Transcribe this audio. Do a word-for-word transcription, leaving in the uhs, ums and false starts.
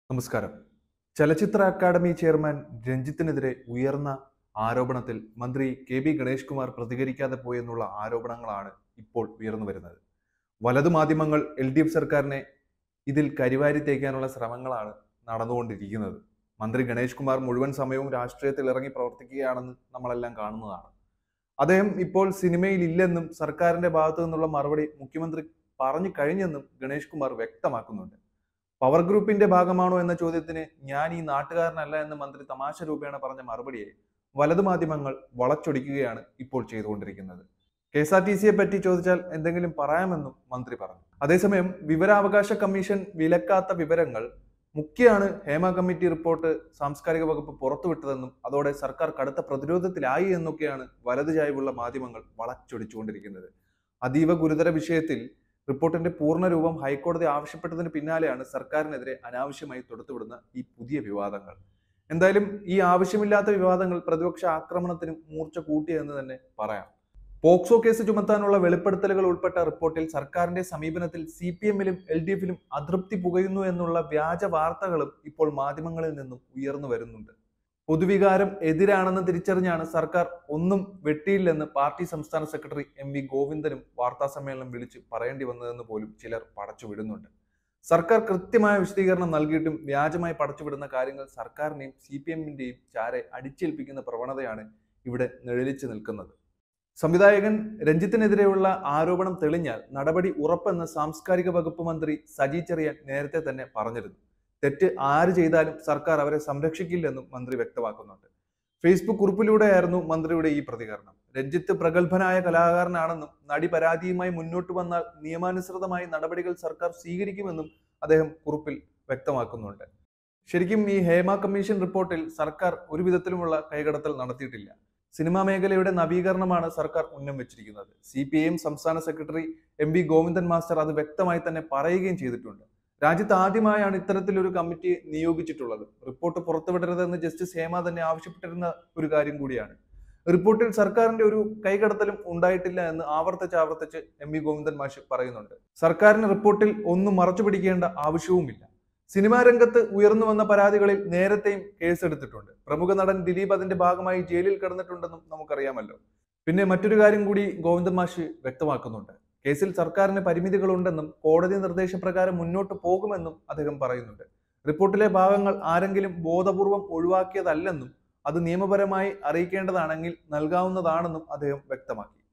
നമസ്കാരം. ചലച്ചിത്ര academy chairman രഞ്ജിത്തിനെതിരെ ഉയർന്ന ആരോപണത്തിൽ മന്ത്രി കെ ബി ഗണേഷ് കുമാർ പ്രതികരിക്കാതെ പോയെന്നുള്ള ആരോപണങ്ങളാണ് ഇപ്പോൾ ഉയർന്നു വരുന്നത്. വലതു മാധ്യമങ്ങൾ എൽ ഡി എഫ് സർക്കാരിനെ ഇതിൽ കരിവാരി തേക്കാനുള്ള ശ്രമങ്ങളാണ് നടന്നുകൊണ്ടിരിക്കുന്നത്. മന്ത്രി ഗണേഷ് കുമാർ മുഴുവൻ സമയവും രാഷ്ട്രീയത്തിൽ ഇറങ്ങി പ്രവർത്തിക്കുകയാണെന്ന് നമ്മളെല്ലാം കാണുന്നതാണ്. അദ്ദേഹം ഇപ്പോൾ സിനിമയിൽ ഇല്ലെന്നും സർക്കാരിന്റെ ഭാഗത്തു നിന്നുള്ള മറുപടി മുഖ്യമന്ത്രി പറഞ്ഞു കഴിഞ്ഞെന്നും ഗണേഷ് കുമാർ വ്യക്തമാക്കുന്നുണ്ട്. പവർ ഗ്രൂപ്പിന്റെ ഭാഗമാണോ എന്ന ചോദ്യത്തിന് ഞാൻ ഈ നാട്ടുകാരനല്ല എന്ന് മന്ത്രി തമാശ രൂപേണ പറഞ്ഞ മറുപടിയെ വലതു മാധ്യമങ്ങൾ വളച്ചൊടിക്കുകയാണ് ഇപ്പോൾ ചെയ്തുകൊണ്ടിരിക്കുന്നത്. കെ എസ് ആർ ടി സിയെ പറ്റി ചോദിച്ചാൽ എന്തെങ്കിലും പറയാമെന്നും മന്ത്രി പറഞ്ഞു. അതേസമയം വിവരാവകാശ കമ്മീഷൻ വിലക്കാത്ത വിവരങ്ങൾ മുഖ്യമാണ് ഹേമ കമ്മിറ്റി റിപ്പോർട്ട് സാംസ്കാരിക വകുപ്പ് പുറത്തുവിട്ടതെന്നും അതോടെ സർക്കാർ കടുത്ത പ്രതിരോധത്തിലായി എന്നൊക്കെയാണ് വലതു ചായ്വുള്ള മാധ്യമങ്ങൾ വളച്ചൊടിച്ചുകൊണ്ടിരിക്കുന്നത്. അതീവ ഗുരുതര വിഷയത്തിൽ റിപ്പോർട്ടിന്റെ പൂർണ്ണരൂപം ഹൈക്കോടതി ആവശ്യപ്പെട്ടതിന് പിന്നാലെയാണ് സർക്കാരിനെതിരെ അനാവശ്യമായി തൊടുത്തുവിടുന്ന ഈ പുതിയ വിവാദങ്ങൾ. എന്തായാലും ഈ ആവശ്യമില്ലാത്ത വിവാദങ്ങൾ പ്രതിപക്ഷ ആക്രമണത്തിന് മൂർച്ച കൂട്ടിയെന്ന് തന്നെ പറയാം. പോക്സോ കേസ് ചുമത്താനുള്ള വെളിപ്പെടുത്തലുകൾ ഉൾപ്പെട്ട റിപ്പോർട്ടിൽ സർക്കാരിന്റെ സമീപനത്തിൽ സി പി എമ്മിലും എൽ ഡി എഫിലും അതൃപ്തി പുകയുന്നു എന്നുള്ള വ്യാജ വാർത്തകളും ഇപ്പോൾ മാധ്യമങ്ങളിൽ നിന്നും ഉയർന്നു വരുന്നുണ്ട്. പൊതുവികാരം എതിരാണെന്ന് തിരിച്ചറിഞ്ഞാണ് സർക്കാർ ഒന്നും വെട്ടിയില്ലെന്ന് പാർട്ടി സംസ്ഥാന സെക്രട്ടറി എം വി ഗോവിന്ദനും വാർത്താ സമ്മേളനം വിളിച്ച് പറയേണ്ടി വന്നതെന്ന് പോലും ചിലർ പടച്ചുവിടുന്നുണ്ട്. സർക്കാർ കൃത്യമായ വിശദീകരണം നൽകിയിട്ടും വ്യാജമായി പടച്ചുവിടുന്ന കാര്യങ്ങൾ സർക്കാരിനെയും സി പി എമ്മിന്റെയും ചാരെ അടിച്ചേൽപ്പിക്കുന്ന പ്രവണതയാണ് ഇവിടെ നിഴലിച്ചു നിൽക്കുന്നത്. സംവിധായകൻ രഞ്ജിത്തിനെതിരെയുള്ള ആരോപണം തെളിഞ്ഞാൽ നടപടി ഉറപ്പെന്ന് സാംസ്കാരിക വകുപ്പ് മന്ത്രി സജി ചെറിയാൻ നേരത്തെ തന്നെ പറഞ്ഞിരുന്നു. തെറ്റ് ആര് ചെയ്താലും സർക്കാർ അവരെ സംരക്ഷിക്കില്ലെന്നും മന്ത്രി വ്യക്തമാക്കുന്നുണ്ട്. ഫേസ്ബുക്ക് കുറിപ്പിലൂടെയായിരുന്നു മന്ത്രിയുടെ ഈ പ്രതികരണം. രഞ്ജിത്ത് പ്രഗത്ഭനായ കലാകാരനാണെന്നും നടി പരാതിയുമായി മുന്നോട്ട് വന്നാൽ നിയമാനുസൃതമായി നടപടികൾ സർക്കാർ സ്വീകരിക്കുമെന്നും അദ്ദേഹം കുറിപ്പിൽ വ്യക്തമാക്കുന്നുണ്ട്. ശരിക്കും ഈ ഹേമ കമ്മീഷൻ റിപ്പോർട്ടിൽ സർക്കാർ ഒരു വിധത്തിലുമുള്ള കൈകടത്തൽ നടത്തിയിട്ടില്ല. സിനിമാ മേഖലയുടെ നവീകരണമാണ് സർക്കാർ ഉന്നം വെച്ചിരിക്കുന്നത്. സി പി ഐ എം സംസ്ഥാന secretary M V Govindan master അത് വ്യക്തമായി തന്നെ പറയുകയും ചെയ്തിട്ടുണ്ട്. രാജ്യത്ത് ആദ്യമായാണ് ഇത്തരത്തിലൊരു കമ്മിറ്റി നിയോഗിച്ചിട്ടുള്ളത്. റിപ്പോർട്ട് പുറത്തുവിടരുതെന്ന് ജസ്റ്റിസ് ഹേമ തന്നെ ആവശ്യപ്പെട്ടിരുന്ന ഒരു കാര്യം കൂടിയാണ്. റിപ്പോർട്ടിൽ സർക്കാരിന്റെ ഒരു കൈകടത്തലും ഉണ്ടായിട്ടില്ല എന്ന് ആവർത്തിച്ച് ആവർത്തിച്ച് എം വി ഗോവിന്ദൻ മാഷ് പറയുന്നുണ്ട്. സർക്കാരിന് റിപ്പോർട്ടിൽ ഒന്നും മറച്ചു പിടിക്കേണ്ട ആവശ്യവുമില്ല. സിനിമാ രംഗത്ത് ഉയർന്നു വന്ന പരാതികളിൽ നേരത്തെയും കേസെടുത്തിട്ടുണ്ട്. പ്രമുഖ നടൻ ദിലീപ് അതിന്റെ ഭാഗമായി ജയിലിൽ കിടന്നിട്ടുണ്ടെന്നും നമുക്കറിയാമല്ലോ. പിന്നെ മറ്റൊരു കാര്യം കൂടി ഗോവിന്ദൻ മാഷ് വ്യക്തമാക്കുന്നുണ്ട്. കേസിൽ സർക്കാരിന് പരിമിതികളുണ്ടെന്നും കോടതി നിർദ്ദേശപ്രകാരം മുന്നോട്ട് പോകുമെന്നും അദ്ദേഹം പറയുന്നുണ്ട്. റിപ്പോർട്ടിലെ ഭാഗങ്ങൾ ആരെങ്കിലും ബോധപൂർവം ഒഴിവാക്കിയതല്ലെന്നും അത് നിയമപരമായി അറിയിക്കേണ്ടതാണെങ്കിൽ നൽകാവുന്നതാണെന്നും അദ്ദേഹം വ്യക്തമാക്കി.